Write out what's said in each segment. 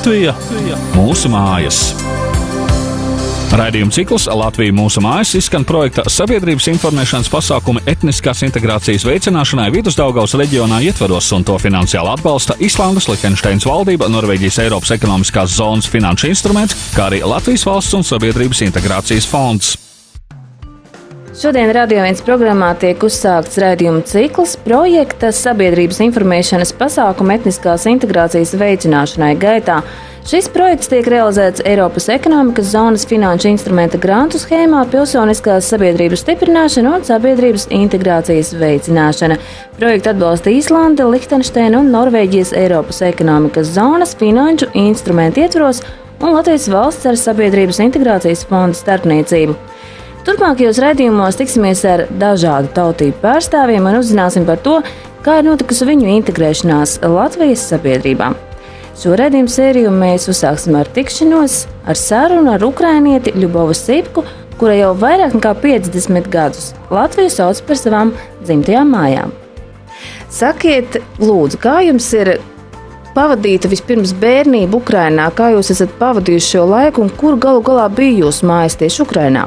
Latvija – mūsu mājas. Raidījuma cikls Latvija mūsu mājas izskan projekta Sabiedrības informēšanas pasākumi etniskās integrācijas veicināšanai Vidusdaugavas reģionā ietvaros, un to finansiāli atbalsta Islandes, Lihenšteinas valdība, Norvēģijas Eiropas ekonomiskās zonas finanšu instruments, kā arī Latvijas valsts un sabiedrības integrācijas fonds. Šodien Radio 1 programmā tiek uzsākts raidījuma cikls projekta Sabiedrības informēšanas pasākumu etniskās integrācijas veicināšanai gaitā. Šis projekts tiek realizēts Eiropas ekonomikas zonas finanšu instrumenta grantu schēmā pilsoniskās sabiedrības stiprināšana un sabiedrības integrācijas veicināšana. Projektu atbalsta Īslande, Lihenšteina un Norvēģijas Eiropas ekonomikas zonas finanšu instrumentu ietvaros un Latvijas valsts ar sabiedrības integrācijas fonda starpniecību. Turpmākajos raidījumos tiksimies ar dažādu tautību pārstāvjiem un uzzināsim par to, kā ir notikusi viņu integrēšanās Latvijas sabiedrībā. Šo raidījumu sēriju mēs uzsāksim ar tikšanos, ar sarunu ar ukrainieti Ļubovu Sipku, kura jau vairāk nekā 50 gadus Latviju sauc par savām dzimtajām mājām. Sakiet, lūdzu, kā jums ir pavadīta vispirms bērnība Ukrainā, kā jūs esat pavadījuši šo laiku un kur galu galā bija jūsu mājas tieši Ukrainā?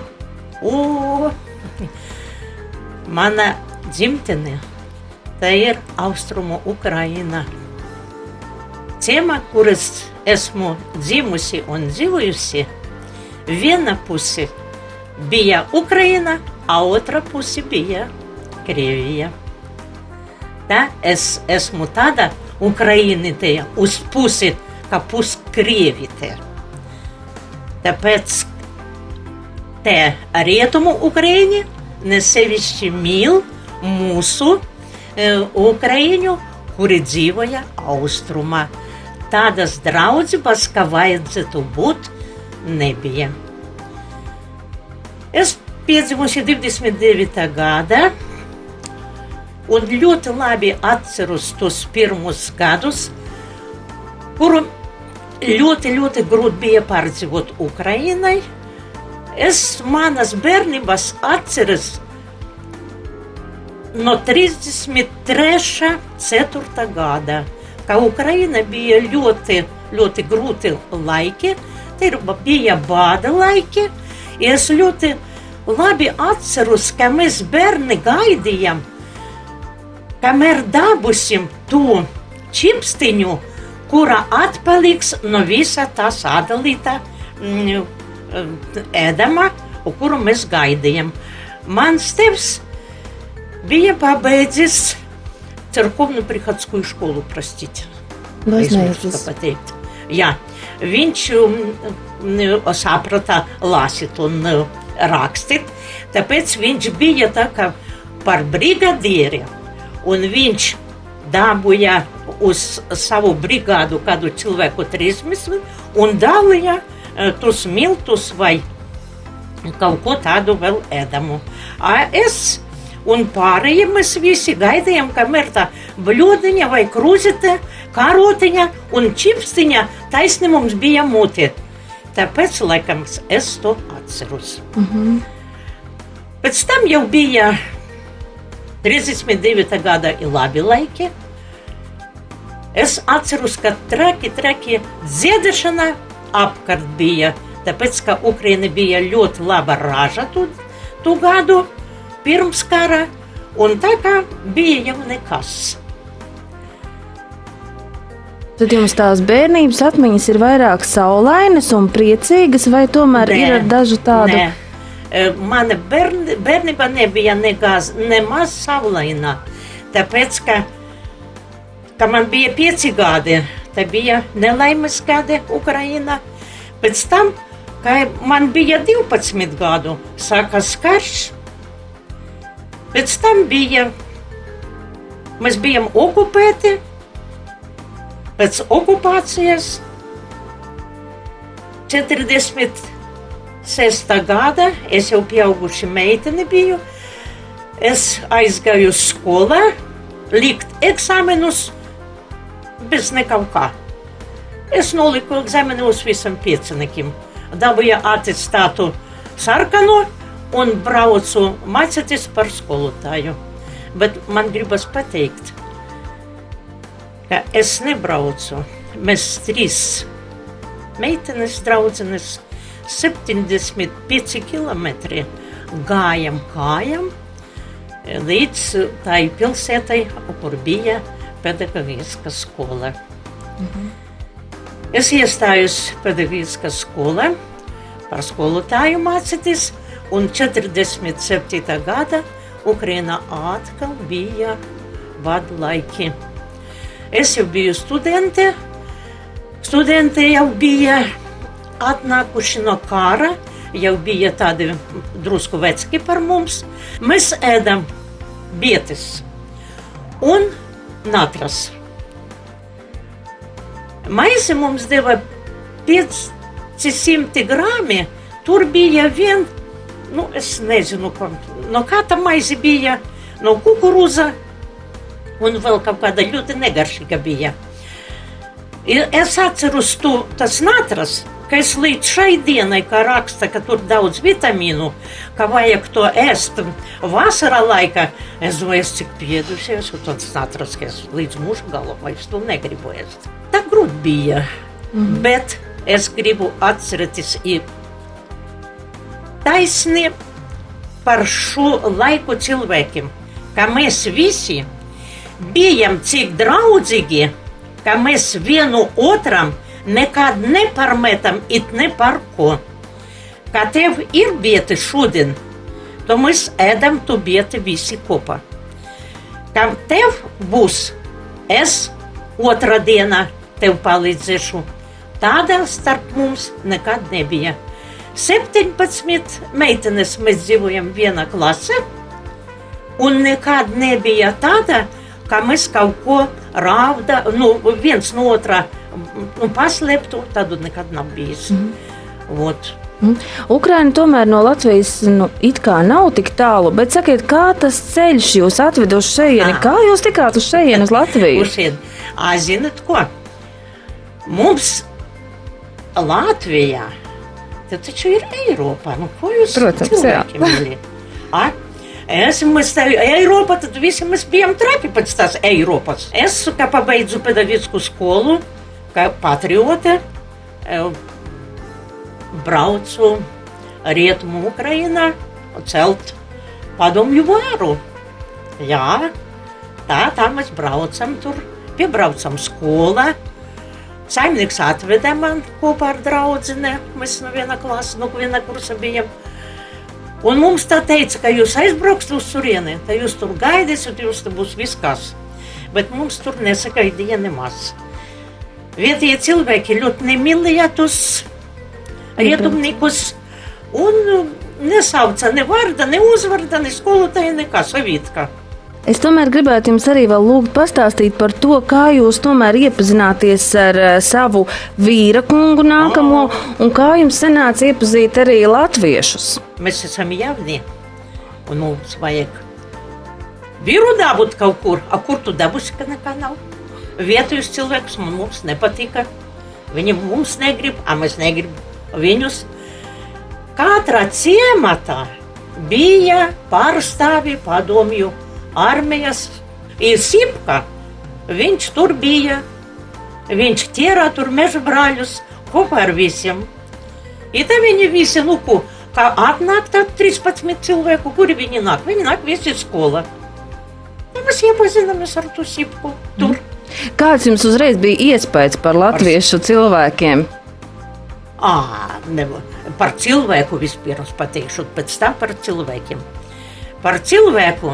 Mana dzimtene, tā ir Austrumu Ukraina. Ciemā, kuras esmu dzimusi un dzīvojusi, viena puse bija Ukraina, a otra puse bija Krievija. Tā es esmu tāda ukrainite uz pusi, kā puskrievite. Tāpēc te rietumu Ukraini nesevišķi mīl mūsu Ukraiņu, kuri dzīvoja austrumā. Tādas draudzības, kā vajadzētu būt, nebija. Es piedzimusi 29. gada un ļoti labi atceros tos pirmus gadus, kuru ļoti grūti bija pārdzīvot Ukrainai. Es manas bērnības atceros no 33. 4. gada, ka Ukraina bija ļoti grūti laiki, bija bāda laiki. Es ļoti labi atceros, ka mēs bērni gaidījām, kamēr dabūsim to čipstiņu, kura atpaliks no visa tā sadalīta ēdama, kuru mēs gaidījām. Mans tēvs bija pabeidzis cerkovno-prihodskую školu, aizmirstu pateikt. Jā, viņš saprata lasīt un rakstīt, tāpēc viņš bija tā kā par brigadieri, un viņš dabūja uz savu brigādu kādu cilvēku 30 un dalīja tos miltus vai kaut ko tādu vēl ēdamu. Es un pārējie mēs visi gaidījām, kamēr tā bļodiņa vai krūzete, karotiņa un čipstiņa taisni mums bija mutē. Tāpēc, laikam, es to atceros. Pēc tam jau bija 39. gada labi laiki. Es atceros, ka traki dziedešana apkārt bija, tāpēc, ka Ukraina bija ļoti laba raža tu gadu pirms kara, un tā kā bija jau nekas. Tad jums tās bērnības atmiņas ir vairāk saulainas un priecīgas, vai tomēr ir dažu tādu? Nē, mana bērnība nebija nemaz saulaina, tāpēc, ka man bija 5 gadi. Tā bija nelaimes gadi Ukraina. Pēc tam, kad man bija 12 gadu, sākās karš. Pēc tam mēs bijām okupēti. Pēc okupācijas 46. gada es jau pieauguši meiteni biju. Es aizgāju uz skolā, likt eksāmenus bez nekaut kā. Es noliku egzamenos visam 5. Dabūju atestātu sarkano un braucu mācīties par skolotāju. Bet man gribas pateikt, ka es nebraucu. Mēs 3 meitenes draudzenes 75 kilometri gājam kājam līdz tai pilsētai, kur bija pedagoģiska skola. Es iestājos pedagoģiska skola par skolotāju mācīties, un 47. gada Ukrainā atkal bija vadu laiki. Es jau biju studente jau bija atnākuši no kara, jau bija tādi drusku vecki par mums. Mēs ēdam bietes un natras. Maizi mums deva 500 grāmi, tur bija es nezinu, no kā tā maizi bija, no kukurūza, un vēl kaut kāda ļoti negaršīga bija. Es atceros tas natras, ka es līdz šai dienai, kā raksta, ka tur daudz vitamīnu, ka vajag to ēst vasarā laikā, es domāju, es cik piedušies, un tāds natras, ka es līdz mūža galu vairs to negribu ēst. Tā grūti bija, bet es gribu atcerēties taisni par šo laiku cilvēkiem, ka mēs visi bijam cik draudzīgi, ka mēs vienu otram nekad neparmetam it ne par ko. Kā tev ir biete šodien, to mēs ēdam tu biete visi kopā. Kā tev būs, es otrā dienā tev palīdzēšu. Tāda starp mums nekad nebija. 17 meitenes mēs dzīvojam vienā klasē, un nekad nebija tāda, ka mēs kaut ko rāvda, viens no otrā paslēptu, tādu nekad nav bijis. Ukraina tomēr no Latvijas it kā nav tik tālu, bet sakiet, kā tas ceļš jūs atveda uz šejieni? Kā jūs tikāt uz šejieni, uz Latviju? Zinat ko? Mums Latvijā, tad taču ir Eiropā. Ko jūs cilvēki mīli? Mēs tā Eiropā, tad visi mēs bijām trapi pēc tās Eiropas. Es, kā pabeidzu pedagoģisku skolu, kā patriote, braucu Rietumu Ukrainā celt padomju varu. Jā, tā mēs braucam tur, piebraucam skolā. Saimnieks atveda man kopā ar draudzene, mēs no viena klasa, no viena kursa bijam. Un mums tā teica, ka jūs aizbraukst uz turieni, tad jūs tur gaidīsiet, jūs tur būs viskās. Bet mums tur nesagaidīja nemaz. Vietējie cilvēki ļoti nemīlēja tos rietumniekus un nesauca ne vārda, ne uzvarda, ne skolotāja, nekā Savitka. Es tomēr gribētu jums arī vēl lūgt pastāstīt par to, kā jūs tomēr iepazināties ar savu vīra kungu nākamo un kā jums sanāca iepazīt arī latviešus. Mēs esam jauni un mums vajag vīru dabūt kaut kur. Kur tu dabusi, ka nekā nav? Vietējos cilvēkus mums nepatika. Viņi mums negrib, mēs negrib viņus. Katrā ciematā bija pārstāvi padomju armijas, ir Sipka, viņš tur bija, viņš ķērā tur meža brāļus kopā ar visiem. I te viņi visi, kā atnāk tad 13 cilvēku, kuri viņi nāk? Viņi nāk visi skola. Ja mēs iepazināmies ar to Sipku tur. Kāds jums uzreiz bija iespējas par latviešu cilvēkiem? Par cilvēku vispirms pateikšu, pēc tam par cilvēkiem. Par cilvēku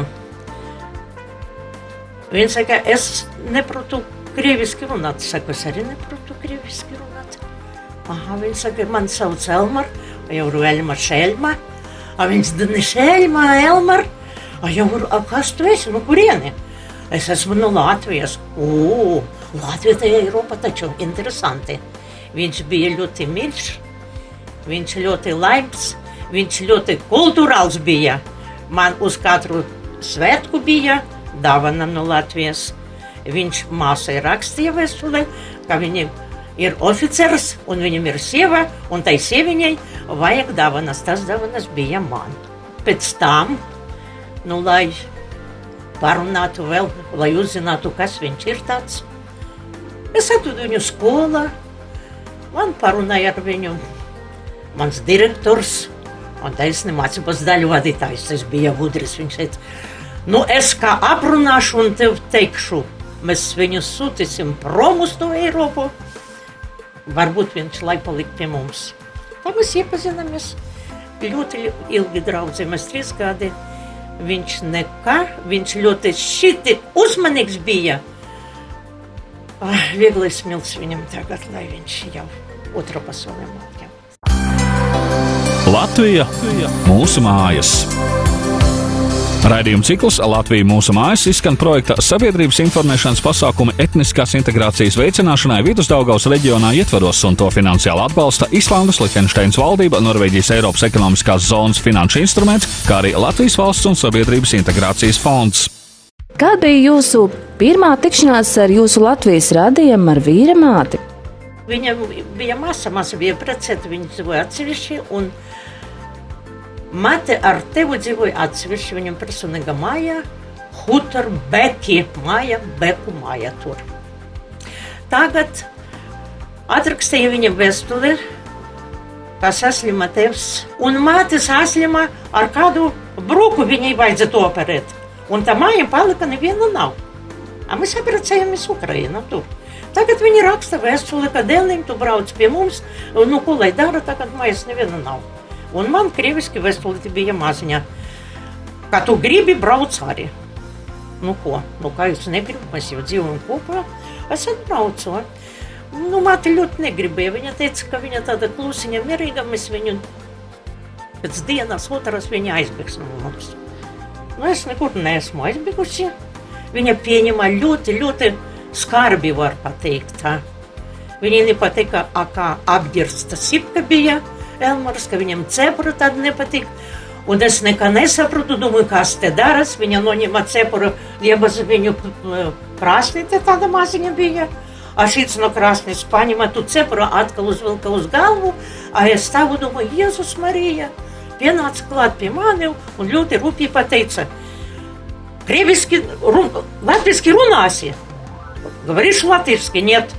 Viņa saka, es neprotu krieviski runāt. Saku, es arī neprotu krieviski runāt. Viņa saka, man sauc Elmar, jau ir Elmar Šeļma. Viņš ne Šeļma, Elmar. Kas tu esi? Kurieni? Es esmu no Latvijas. Latvija tā Eiropa taču interesanti. Viņš bija ļoti mīļš, viņš ļoti laims, viņš ļoti kulturāls bija. Man uz katru svētku bija dāvana no Latvijas. Viņš māsai rakstīja vēstulē, ka viņam ir oficers un viņam ir sieva, un tai sieviņai vajag dāvanas. Tas dāvanas bija man. Pēc tam, lai parunātu vēl, lai uzzinātu, kas viņš ir tāds, es atvedu viņu skolā, Man parunāja ar viņu mans direktors un taisni mācības daļu vadītājs. Tas bija gudris. Viņš teica, es kā aprunāšu un tev teikšu, mēs viņu sūtīsim prom uz to Eiropu. Varbūt viņš lai paliek pie mums. Tā mēs iepazināmies. Ļoti ilgi draudzējamies 3 gadi. Viņš ļoti šiti uzmanīgs bija. Vieglais smilts viņam tagad, lai viņš jau otrā pasaulē mākļā. Latvija mūsu mājas. Raidījuma cikls Latvija mūsu mājas izskan projekta Sabiedrības informēšanas pasākumi etniskās integrācijas veicināšanai Vidusdaugavas reģionā ietvaros, un to finansiāli atbalsta Islandes Lihenšteinas valdība, Norvēģijas Eiropas ekonomiskās zonas finanšu instruments, kā arī Latvijas valsts un sabiedrības integrācijas fonds. Kāda bija jūsu pirmā tikšanās ar jūsu Latvijas radījumu ar vīra māti? Viņa bija masa bija precēta, viņa dzīvoja atsevišķi, un mate ar tevi dzīvoja atsevišķi, viņam personīga mājā, Hutor Beki māja, Beku māja tur. Tagad atrakstīja viņa vēstuli, kā saslima tevs, un māte saslima ar kādu bruku viņai vajadzētu operēt. Un tā māja palika neviena nav. Mēs apprecējāmies Ukrainā tur. Tagad viņi raksta vēstuli, ka dēlim tu brauc pie mums, ko lai dara, tagad mājas neviena nav. Un man krieviski vēstuli bija maziņā. Kā tu gribi, brauc arī. Kā jūs negribat, mēs jau dzīvojam kopā, es atbraucu. Māte ļoti negribēja. Viņa teica, ka viņa tāda klusiņa mierīga, mēs viņu pēc dienas otras viņa aizbēgs no mums. Es nekur neesmu aizbēgusi. Viņa pieņemā ļoti, ļoti skarbi, var pateikt. Viņai nepatika, kā apģirsta sipka bija Elmars, ka viņam cepura tāda nepatika. Un es nekā nesaprotu, domāju, kas te daras. Viņa noņēma cepuru, iebaz viņu krāsnīte, tāda maziņa bija. Šits no krāsnīs paņēma tu cepuru, atkal uzvilka uz galvu. Es stāvu, domāju, Jēzus Marija. Pienāca klāt pie mani un ļoti rūpīgi pateica, krieviski, latviski runāsi? Говоришь latviski, нет?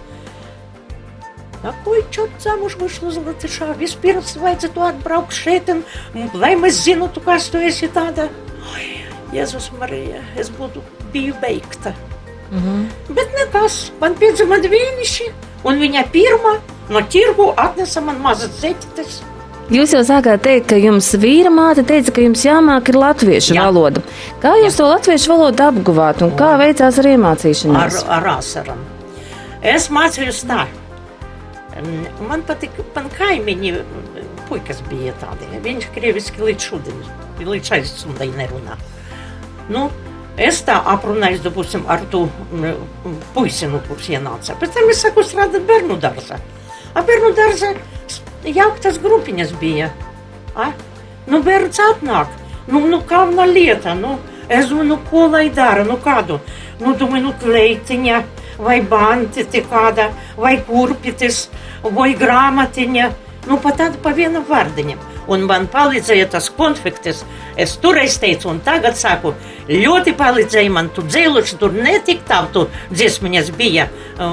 Ko čort замуж вышла за латыша? Vispirms vajadzētu atbraukt šeit, lai mēs zinātu, kas tu esi tāda. Jēzus Marija, es biju beigta. Bet nekas, man piedzima vieniši, un viņa pirmā no tirgu atnesa man mazas zeķites. Jūs jau sākāt teikt, ka jums vīra māte teica, ka jums jāmāk ir latviešu valoda. Kā jūs to latviešu valodu apguvāt un kā veicās ar iemācīšanos? Ar asaram. Es mācījos tā. Man patika, man kaimiņi, puikas bija tādi. Viņš krieviski līdz šodien, līdz aizsundai nerunā. Es tā aprunājos, dabūsim, ar tu puisinu, kurš ienāca. Pēc tam es saku strādāt bērnu dārza. Bērnu dārza jauktas grupiņas bija. Bērns atnāk. Kāda lieta? Es domāju, ko lai dara? Kādu? Domāju, kleitiņa, vai bantiti kāda, vai kurpitis, vai grāmatiņa. Pat tādu pa vienam vārdiņam. Un man palīdzēja tas konfektis. Es toreiz teicu, un tagad saku, ļoti palīdzēja man tu dzēluši, tur netik tā, tu dziesmiņas bija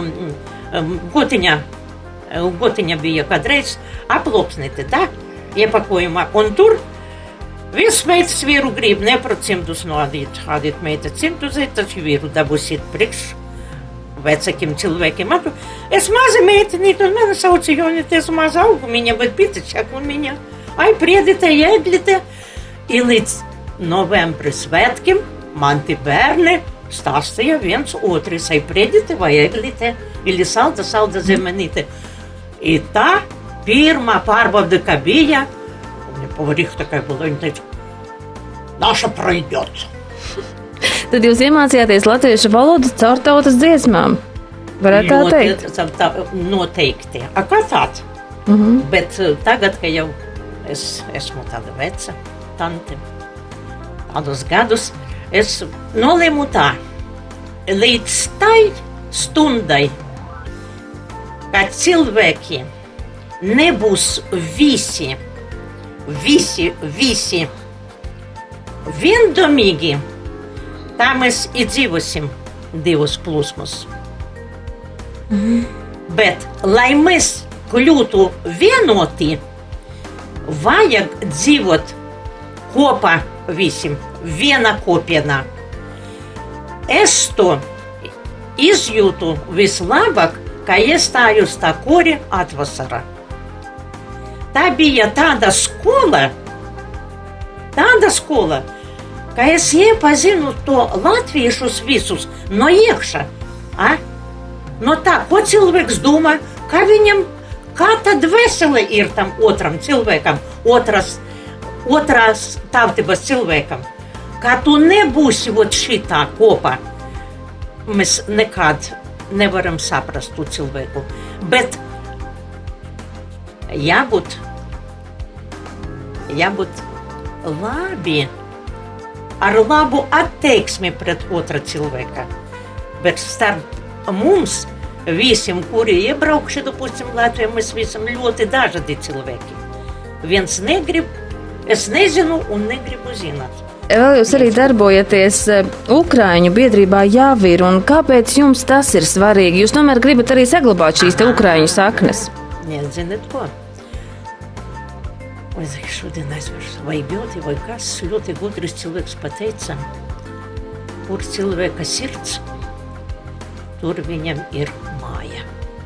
gotiņa bija kādreiz aploksnīti, tā, iepakojumā. Un tur viss meitas vīru grib, neprot cimdus nodīt, hādīt meita cimdus, taču vīru dabūsīt priekš vecākiem cilvēkiem. Es maza meitenīte, un mani sauca Jonita, es maza augumiņa, bet pitačak un viņa. Priedite, jēglite. I līdz novembra svētkiem man tie bērni stāstīja viens otrs, priedite vai jēglite, ili salda zemenīte. I tā pirmā pārbauda, kā bija, un pavarīha tā kā была, viņa teica, naša пройдет. Tad jūs iemācījāties latviešu valodu caur tautas dziesmām, varētu tā teikt? Noteikti. Kā tāds? Bet tagad, ka jau es esmu tāda veca tante, tādus gadus, es nolēmu tā, līdz tai stundai, ka cilvēki nebūs visi viendomīgi, tā mēs izdzīvosim 2 plūsmas. Bet, lai mēs kļūtu vienoti, vajag dzīvot kopā visiem, viena kopienā. Es to izjūtu vislabāk, ka iestājos tā kori atvasarā. Tā bija tāda skola, ka es iepazinu to latviešus visus no iekša. No tā, ko cilvēks domā, kā tad veseli ir tam otram cilvēkam, otrās tautības cilvēkam. Kā tu nebūsi vot šitā kopā, mēs nekad nevaram saprast to cilvēku. Bet jābūt labi, ar labu attieksmi pret otra cilvēka. Bet starp mums visiem, kuri iebraukši, допустим, Latvijā, mēs visam ļoti dažādi cilvēki. Viens negrib, es nezinu un negribu zināt. Vēl jūs arī darbojaties Ukraiņu biedrībā Jāvir, un kāpēc jums tas ir svarīgi? Jūs tomēr gribat arī saglabāt šīs te Ukraiņu saknes. Zināt ko? Šodien aizmirsu, vai ļoti, vai kas ļoti gudrs cilvēks pateica, kur cilvēka sirds, tur viņam ir māja.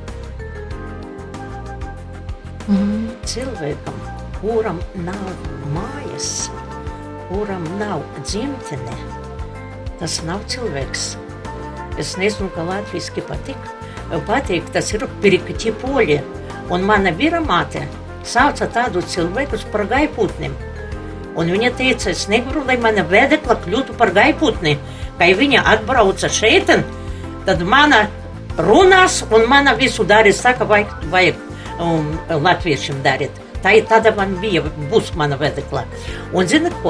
Cilvēkam, kuram nav mājas, kuram nav dzimtene, tas nav cilvēks. Es nezinu, ka latviski patīk, tas ir pirkti poļi. Un mana vīra māte sauca tādu cilvēkus par gaiputnim. Un viņa teica, es negribu, lai mana vēdekla kļūtu par gaiputni. Kad viņa atbrauca šeit, tad mana runās un mana visu darīs tā, ka vajag latviešiem darīt. Tāda man bija, būs mana vēdekla. Un zināt ko?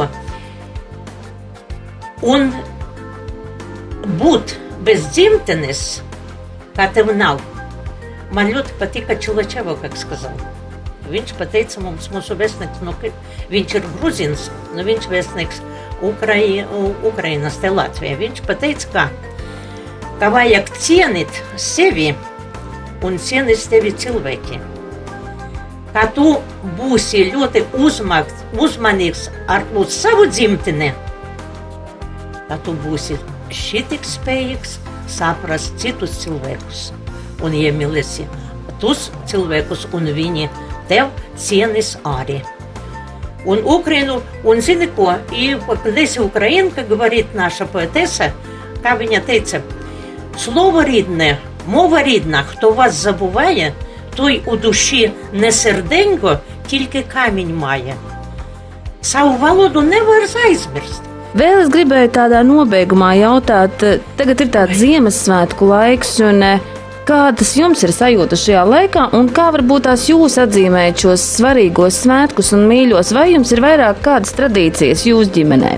Un būt bez dzimtenes, kā tev nav. Man ļoti patika Čulačevo, как сказал. Viņš pateica mums, mūsu vēstnieks, viņš ir gruzins, viņš vēstnieks Ukrainas te Latvijā. Viņš pateica, ka vajag cienīt sevi un cienīt tevi cilvēki. Ka tu būsi ļoti uzmanīgs uz savu dzimteni, ka tu būsi šitik spējīgs saprast citus cilvēkus un iemīlēsi tus cilvēkus un viņi tev cienīs arī. Un Ukraину, un zini ko, если украинка, говорит наша поэтесса, как viņa teica, слово рідне, мова рідна, хто вас забуває, той у душі не серденько, тільки камінь має. Savu valodu nevar aizmirst. Vēl es gribēju tādā nobeigumā jautāt, tagad ir tāds Ziemassvētku laiks, un kādas jums ir sajūtas šajā laikā, un kā varbūt tās jūs atzīmējat šos svarīgos svētkus un mīļos, vai jums ir vairāk kādas tradīcijas jūsu ģimenē?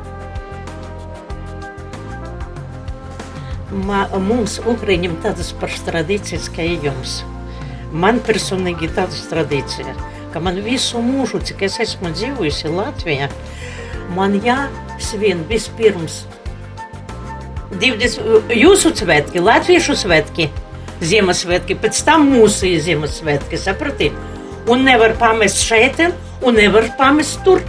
Mums, Ukraiņiem, tādas pašas tradīcijas, kā jums. Man personīgi tādas tradīcijas, ka man visu mūžu, cik es esmu dzīvojusi Latvijā, man jāsvien vispirms 20 jūsu svētki, latviešu svētki, Ziemassvētki, pēc tam mūsu Ziemassvētki, saprati? Un nevar pamest šeit, un nevar pamest tur.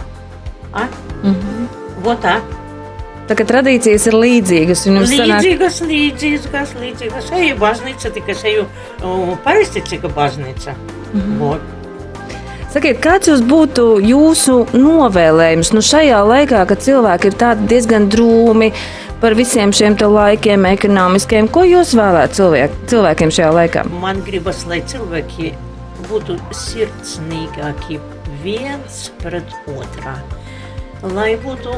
Vot tā. Tā kā tradīcijas ir līdzīgas. Līdzīgas. Eju baznīca, tikai eju paristicīga baznīca. Sakiet, kāds jūs būtu jūsu novēlējums šajā laikā, kad cilvēki ir tādi diezgan drūmi par visiem šiem te laikiem ekonomiskiem? Ko jūs vēlētu cilvēkiem šajā laikā? Man gribas, lai cilvēki būtu sirdsnīgāki viens pret otrā. Lai būtu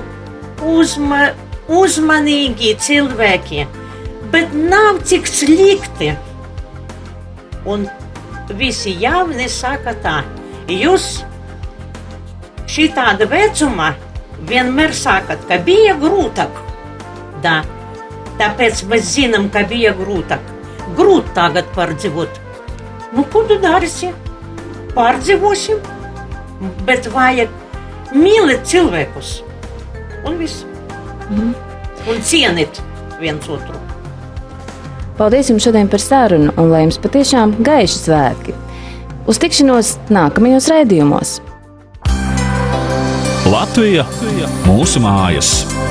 uzmanīgi cilvēki, bet nav cik slikti. Un visi jauni saka tā, jūs šitāda vecumā vienmēr sakat, ka bija grūtāk. Da, tāpēc mēs zinām, ka bija grūtāk. Grūt tagad pārdzīvot. Ko tu darīsi? Pārdzīvosim, bet vajag mīlēt cilvēkus. Un viss. Un cienīt viens otru. Paldies jums šodien par sarunu un lai jums patiešām gaiši svētki. Uz tikšanos nākamajos raidījumos! Latvija – mūsu mājas!